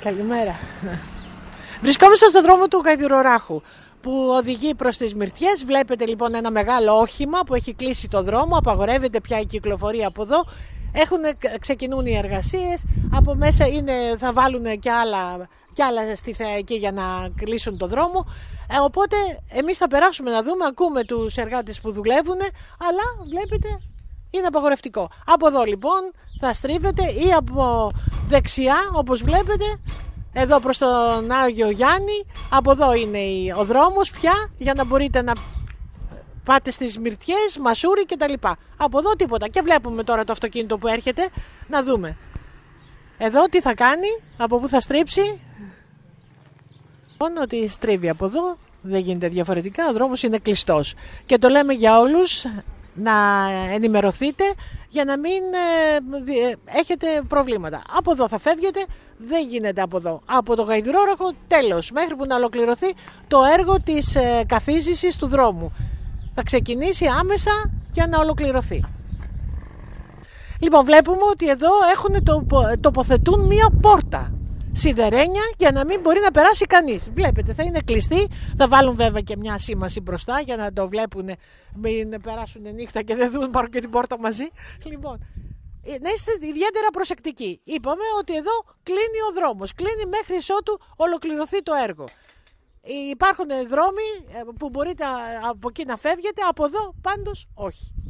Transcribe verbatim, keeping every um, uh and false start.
Καλημέρα. Βρισκόμαστε στον δρόμο του Γαϊδουροράχου που οδηγεί προς τις Μυρτιές. Βλέπετε λοιπόν ένα μεγάλο όχημα που έχει κλείσει το δρόμο, απαγορεύεται πια η κυκλοφορία από εδώ. Έχουν, ξεκινούν οι εργασίες, από μέσα είναι, θα βάλουν και άλλα, και άλλα στη θεαϊκή για να κλείσουν το δρόμο. Ε, οπότε εμείς θα περάσουμε να δούμε, ακούμε τους εργάτες που δουλεύουν, αλλά βλέπετε είναι απαγορευτικό. Από εδώ λοιπόν θα στρίβετε ή από δεξιά όπως βλέπετε, εδώ προς τον Άγιο Γιάννη. Από εδώ είναι ο δρόμος πια για να μπορείτε να πάτε στις Μυρτιές, Μασούρι κτλ. Από εδώ τίποτα. Και βλέπουμε τώρα το αυτοκίνητο που έρχεται. Να δούμε. Εδώ τι θα κάνει, από πού θα στρίψει. Μόνο ότι στρίβει από εδώ. Δεν γίνεται διαφορετικά. Ο δρόμος είναι κλειστός. Και το λέμε για όλους να ενημερωθείτε για να μην ε, έχετε προβλήματα. Από εδώ θα φεύγετε, δεν γίνεται από εδώ. Από το Γαϊδουρόραχο τέλος, μέχρι που να ολοκληρωθεί το έργο της ε, καθίζησης του δρόμου. Θα ξεκινήσει άμεσα για να ολοκληρωθεί. Λοιπόν, βλέπουμε ότι εδώ έχουν τοπο, τοποθετούν μία πόρτα σιδερένια για να μην μπορεί να περάσει κανείς. Βλέπετε, θα είναι κλειστή. Θα βάλουν βέβαια και μια σήμαση μπροστά για να το βλέπουν, μην περάσουν νύχτα και δεν δουν, πάρουν και την πόρτα μαζί. Λοιπόν, να είστε ιδιαίτερα προσεκτικοί. Είπαμε ότι εδώ κλείνει ο δρόμος. Κλείνει μέχρι ότου ολοκληρωθεί το έργο. Υπάρχουν δρόμοι που μπορείτε από εκεί να φεύγετε, από εδώ πάντως όχι.